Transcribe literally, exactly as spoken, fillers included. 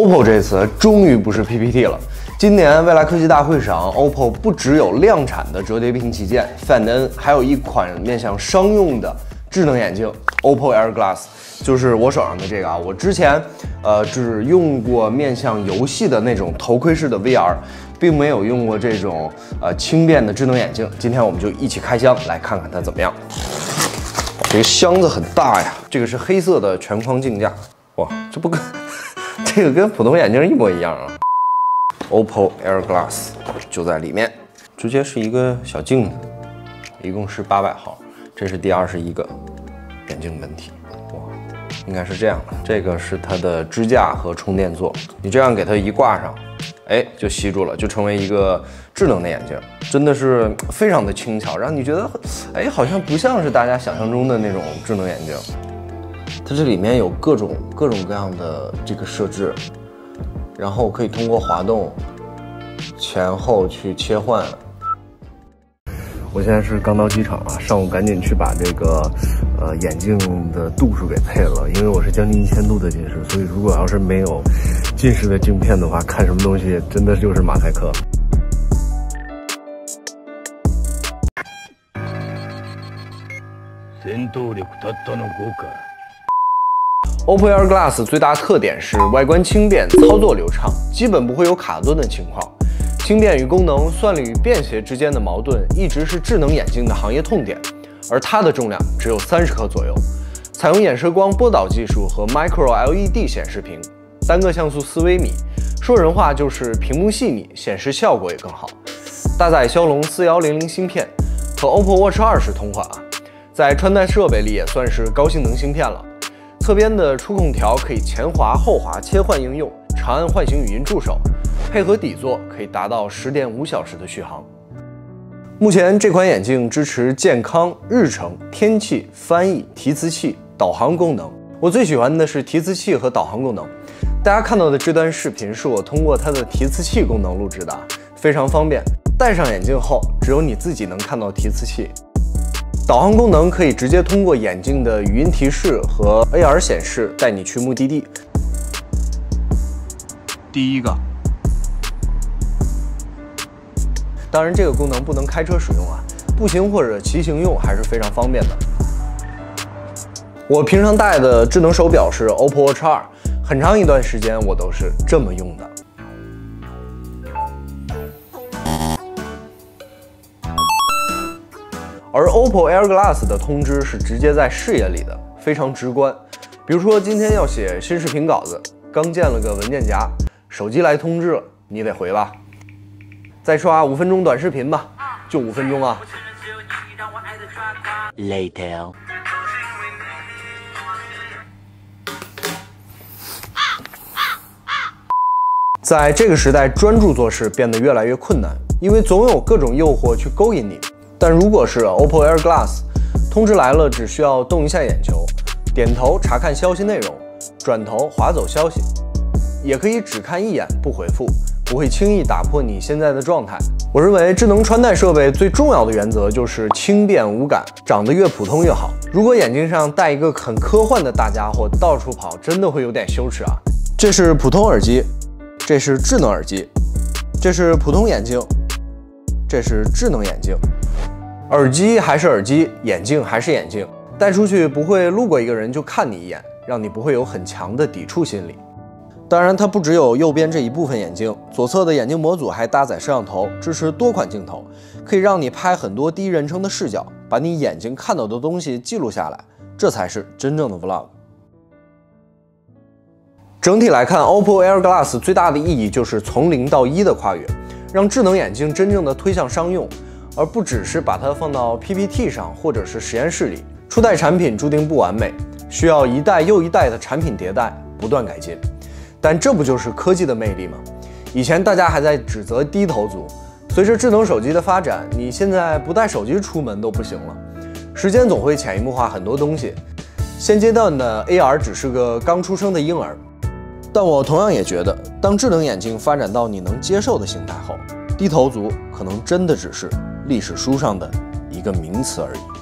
O P P O 这次终于不是 P P T 了。今年未来科技大会上 ，O P P O 不只有量产的折叠屏旗舰 Find N， 还有一款面向商用的智能眼镜 O P P O Air Glass， 就是我手上的这个啊。我之前呃只用过面向游戏的那种头盔式的 V R， 并没有用过这种呃轻便的智能眼镜。今天我们就一起开箱来看看它怎么样。这个箱子很大呀，这个是黑色的全框镜架，哇，这不跟这个跟普通眼镜一模一样啊。O P P O Air Glass 就在里面，直接是一个小镜子，一共是八百毫，这是第二十一个眼镜本体，哇，应该是这样的。这个是它的支架和充电座，你这样给它一挂上，哎，就吸住了，就成为一个智能的眼镜，真的是非常的轻巧，让你觉得，哎，好像不像是大家想象中的那种智能眼镜。它这里面有各种各种各样的这个设置。然后可以通过滑动前后去切换。我现在是刚到机场啊，上午赶紧去把这个呃眼镜的度数给配了，因为我是将近一千度的近视，所以如果要是没有近视的镜片的话，看什么东西真的就是马赛克。戦闘力たったのごか。O P P O Air Glass 最大特点是外观轻便，操作流畅，基本不会有卡顿的情况。轻便与功能、算力与便携之间的矛盾，一直是智能眼镜的行业痛点。而它的重量只有三十克左右，采用衍射光波导技术和 Micro L E D 显示屏，单个像素四微米，说人话就是屏幕细腻，显示效果也更好。搭载骁龙四一零零芯片，和 O P P O Watch 二十同款啊，在穿戴设备里也算是高性能芯片了。侧边的触控条可以前滑后滑切换应用，长按唤醒语音助手，配合底座可以达到 十点五小时的续航。目前这款眼镜支持健康、日程、天气、翻译、提词器、导航功能。我最喜欢的是提词器和导航功能。大家看到的这段视频是我通过它的提词器功能录制的，非常方便。戴上眼镜后，只有你自己能看到提词器。导航功能可以直接通过眼镜的语音提示和 A R 显示带你去目的地。第一个，当然这个功能不能开车使用啊，步行或者骑行用还是非常方便的。我平常戴的智能手表是 O P P O Watch 二，很长一段时间我都是这么用的。而 O P P O Air Glass 的通知是直接在视野里的，非常直观。比如说今天要写新视频稿子，刚建了个文件夹，手机来通知了，你得回吧。再刷五分钟短视频吧，就五分钟啊。Later。在这个时代，专注做事变得越来越困难，因为总有各种诱惑去勾引你。但如果是 O P P O Air Glass， 通知来了，只需要动一下眼球，点头查看消息内容，转头划走消息，也可以只看一眼不回复，不会轻易打破你现在的状态。我认为智能穿戴设备最重要的原则就是轻便无感，长得越普通越好。如果眼睛上戴一个很科幻的大家伙，到处跑，真的会有点羞耻啊。这是普通耳机，这是智能耳机，这是普通眼镜，这是智能眼镜。耳机还是耳机，眼镜还是眼镜，戴出去不会路过一个人就看你一眼，让你不会有很强的抵触心理。当然，它不只有右边这一部分眼镜，左侧的眼镜模组还搭载摄像头，支持多款镜头，可以让你拍很多第一人称的视角，把你眼睛看到的东西记录下来，这才是真正的 vlog。整体来看 ，O P P O Air Glass 最大的意义就是从零到一的跨越，让智能眼镜真正的推向商用。而不只是把它放到 P P T 上或者是实验室里。初代产品注定不完美，需要一代又一代的产品迭代，不断改进。但这不就是科技的魅力吗？以前大家还在指责低头族，随着智能手机的发展，你现在不带手机出门都不行了。时间总会潜移默化很多东西，现阶段的 A R 只是个刚出生的婴儿。但我同样也觉得，当智能眼镜发展到你能接受的形态后，低头族可能真的只是历史书上的一个名词而已。